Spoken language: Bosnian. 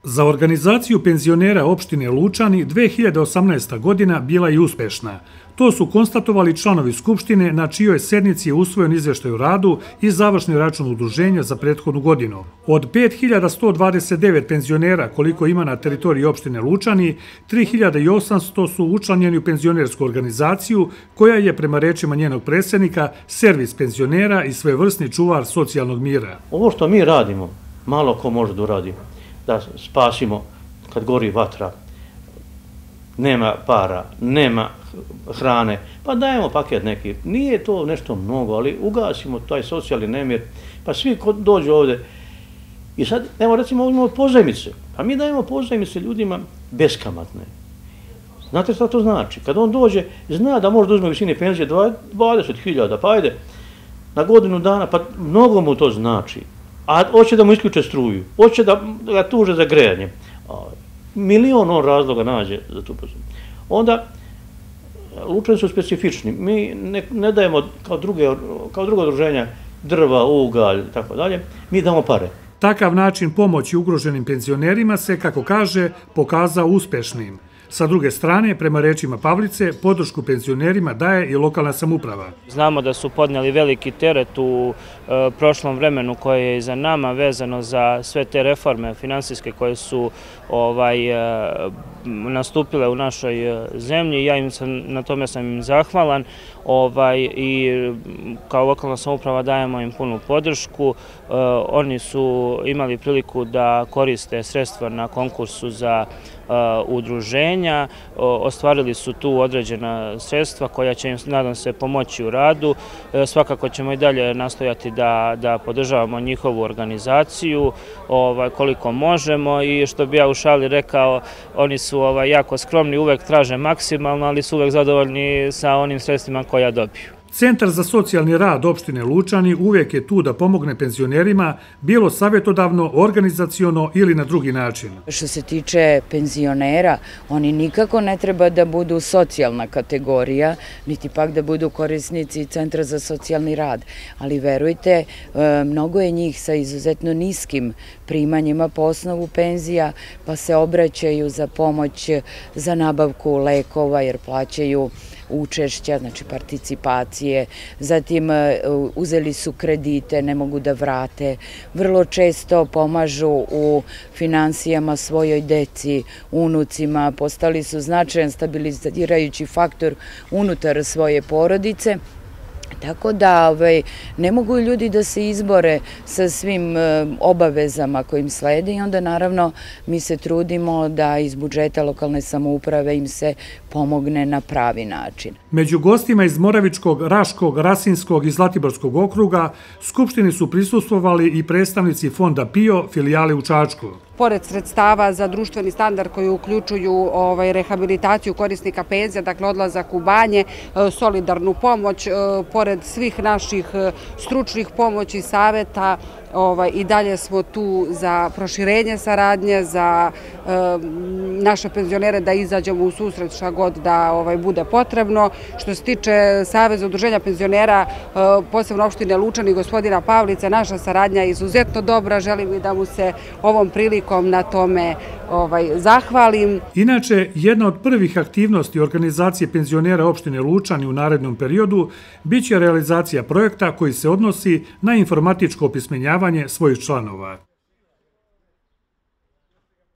Za organizaciju penzionera opštine Lučani 2018. godina bila je uspešna. To su konstatovali članovi Skupštine na čijoj sednici je usvojen izveštaj o radu i završni račun udruženja za prethodnu godinu. Od 5129 penzionera koliko ima na teritoriji opštine Lučani, 3800 su učlanjeni u penzionersku organizaciju koja je, prema rečima njenog predsjednika, servis penzionera i svojevrsni čuvar socijalnog mira. Ovo što mi radimo, malo ko može da uradi, da spasimo kad gori vatra, nema para, nema hrane, pa dajemo paket neki. Nije to nešto mnogo, ali ugasimo taj socijalni nemir, pa svi ko dođu ovde. I sad, evo recimo, imamo pozajmice. Pa mi dajemo pozajmice ljudima beskamatne. Znate šta to znači? Kad on dođe, zna da može da uzme visine penzije 20.000, pa ajde, na godinu dana, pa mnogo mu to znači. A hoće da mu isključe struju, hoće da ga tuže za grejanje. Milion on razloga nađe za tu pozornost. Onda, Lučani su specifični. Mi ne dajemo kao druga udruženja drva, ugalj i tako dalje, mi damo pare. Takav način pomoći ugroženim penzionerima se, kako kaže, pokazao uspešnim. Sa druge strane, prema rečima Pavlice, podršku penzionerima daje i lokalna samouprava. Znamo da su podneli veliki teret u prošlom vremenu koje je iza nama vezano za sve te reforme finansijske koje su nastupile u našoj zemlji. Na tome sam im zahvalan i kao lokalna samouprava dajemo im punu podršku. Oni su imali priliku da koriste sredstva na konkursu za udruženja, ostvarili su tu određena sredstva koja će im, nadam se, pomoći u radu. Svakako ćemo i dalje nastojati da podržavamo njihovu organizaciju koliko možemo i što bi ja u šali rekao, oni su jako skromni, uvek traže maksimalno, ali su uvek zadovoljni sa onim sredstvima koja dobiju. Centar za socijalni rad opštine Lučani uvijek je tu da pomogne penzionerima, bilo savjetodavno, organizaciono ili na drugi način. Što se tiče penzionera, oni nikako ne treba da budu socijalna kategorija, niti pak da budu korisnici Centra za socijalni rad. Ali verujte, mnogo je njih sa izuzetno niskim primanjima po osnovu penzija, pa se obraćaju za pomoć za nabavku lekova jer plaćaju učešća, znači participacije, zatim uzeli su kredite, ne mogu da vrate, vrlo često pomažu u finansijama svojoj deci, unucima, postali su značajan stabilizirajući faktor unutar svoje porodice. Tako da ne mogu ljudi da se izbore sa svim obavezama kojim slede i onda naravno mi se trudimo da iz budžeta lokalne samouprave im se pomogne na pravi način. Među gostima iz Moravičkog, Raškog, Rasinskog i Zlatiborskog okruga Skupštini su prisustvovali i predstavnici Fonda PIO filijale u Čačku. Pored sredstava za društveni standard koji uključuju rehabilitaciju korisnika penzija, dakle odlazak u banje, solidarnu pomoć, pored svih naših stručnih pomoći, saveta, i dalje smo tu za proširenje saradnje, za naše penzionere da izađemo u susret šta god da bude potrebno. Što se tiče Saveza udruženja penzionera, posebno opštine Lučani, gospodina Pavlice, naša saradnja je izuzetno dobra. Želim i da mu se ovom prilikom na tome zahvalim. Inače, jedna od prvih aktivnosti organizacije penzionera opštine Lučani u narednom periodu biće realizacija projekta koji se odnosi na informatičko opismenjavanje svojih članova.